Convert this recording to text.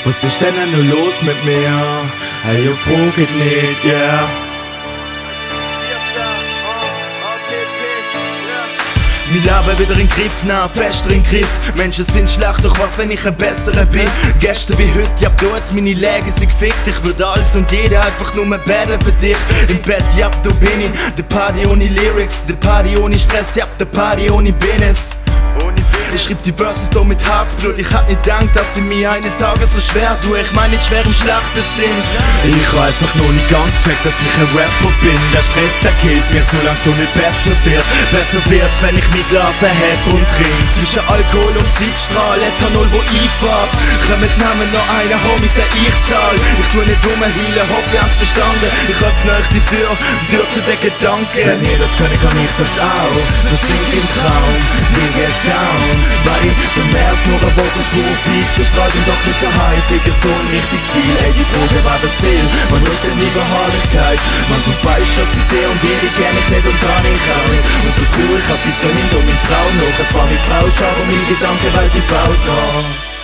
Was ist denn noch los mit mir? Hey, ihr fragt nicht, yeah. Wir leben wieder in Griff, nah, fester in Griff. Menschen sind schlecht, doch was, wenn ich ein besserer bin? Gestern wie heute, ja, du jetzt meine Legacy gefickt. Ich würde alles und jeder einfach nur battlen für dich. Im Bett, ja, da bin ich. Der Party ohne Lyrics, der Party ohne Stress, ja, der Party ohne Business. Ich schrieb die Verses da mit Herzblut. Ich hab nicht gedacht, dass ich mir eines Tages so schwer tue. Ich mein nicht schwer im schlechten Sinn. Ich hab einfach noch nicht ganz checkt, dass ich ein Rapper bin. Der Stress, der killt mir, solange du nicht besser wird. Besser wird's, wenn ich mit Glas heb und trink. Zwischen Alkohol und Zeitstrahl, Ethanol, wo einfahrt. Kommt Namen noch einer, Homie, sei ich zahl. Ich tu nicht rumheulen, hoffe, ihr habt's verstanden. Ich öffne euch die Tür zu den Gedanken. Wenn ihr das könnt, kann ich das auch. Versink im Traum, Dinge Sound. Weil du merkst nur ein Vogelspur auf Beats, bestrahlt und doch nicht so häufig so ein richtig Ziel. Ey, die Frage war das viel, man ist denn nie Beharrlichkeit. Man, du weißt, dass ich dir und die kenn ich nicht und kann ich auch nicht. Und so traurig hab ich dahin um meinen Traum noch. Jetzt war meine Frau, schau um meine Gedankenwelt, die baut noch.